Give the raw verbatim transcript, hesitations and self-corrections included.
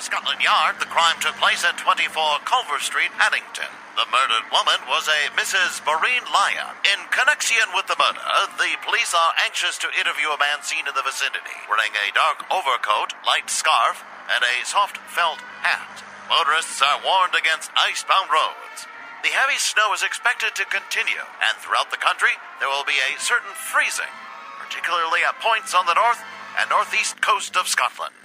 Scotland Yard, the crime took place at twenty-four Culver Street, Haddington. The murdered woman was a Missus Maureen Lyon. In connection with the murder, the police are anxious to interview a man seen in the vicinity, wearing a dark overcoat, light scarf, and a soft felt hat. Motorists are warned against icebound roads. The heavy snow is expected to continue, and throughout the country, there will be a certain freezing, particularly at points on the north and northeast coast of Scotland.